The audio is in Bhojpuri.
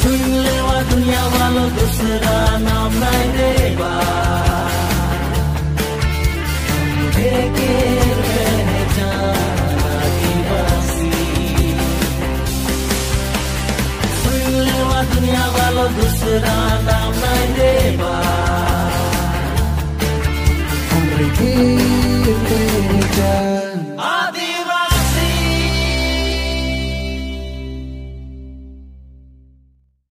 lewa dunia walau दूसरा नाम नहीं देवा देखे रह जाना दिवासी lewa dunia walau दूसरा नाम नहीं देवा